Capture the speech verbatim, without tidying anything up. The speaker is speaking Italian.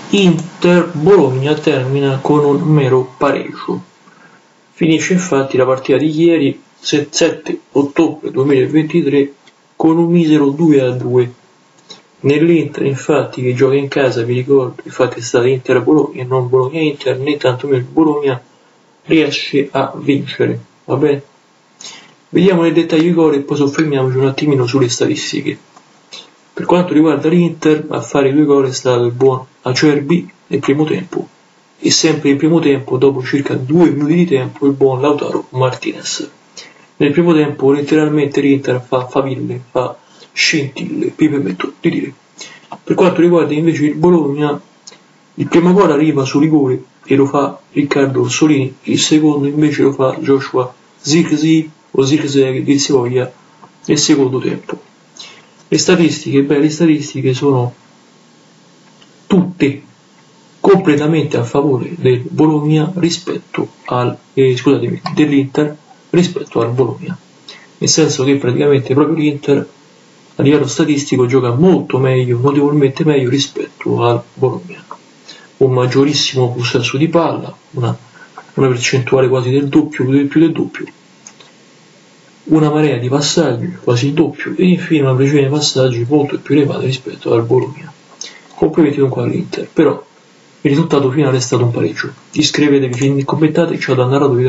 Inter-Bologna termina con un mero pareggio. Finisce infatti la partita di ieri, sette ottobre duemilaventitré, con un misero due a due. Nell'Inter infatti che gioca in casa, vi ricordo, infatti è stata Inter-Bologna e non Bologna-Inter, né tantomeno Bologna riesce a vincere, va bene? Vediamo nel dettaglio i gol e poi soffermiamoci un attimino sulle statistiche. Per quanto riguarda l'Inter, a fare i due gol è stato il buon Acerbi nel primo tempo e sempre in primo tempo, dopo circa due minuti di tempo, il buon Lautaro Martinez. Nel primo tempo letteralmente l'Inter fa faville, fa scintille, vi permetto di dire. Per quanto riguarda invece il Bologna, il primo gol arriva su rigore e lo fa Riccardo Orsolini, il secondo invece lo fa Joshua Zirkzee o Zirkzee che dir si voglia nel secondo tempo. Le statistiche, beh, le statistiche sono tutte completamente a favore del Bologna rispetto al eh, scusatemi, dell'Inter rispetto al Bologna, nel senso che praticamente proprio l'Inter a livello statistico gioca molto meglio, notevolmente meglio rispetto al Bologna, un maggiorissimo possesso di palla, una, una percentuale quasi del doppio, più del doppio, una marea di passaggi, quasi il doppio, e infine una precisione di passaggi molto più elevata rispetto al Bologna. Complimenti dunque all'Inter, però il risultato finale è stato un pareggio. Iscrivetevi, commentate, ciao da narratore.